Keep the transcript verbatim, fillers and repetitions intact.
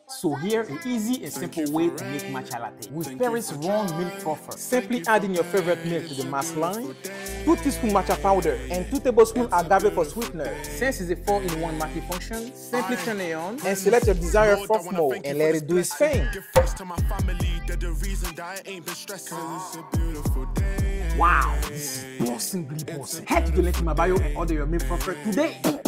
So here, an easy and simple way to make matcha latte with Perry's raw milk frother. Simply add in your favorite milk to the mass line, two teaspoons matcha powder, and two tablespoons agave for sweetener. Since it's a four in one multifunction, simply turn it on and select your desired froth mode and let it do its thing. Wow, this is bossing, bossing. Head to the link in my bio and order your milk frother today.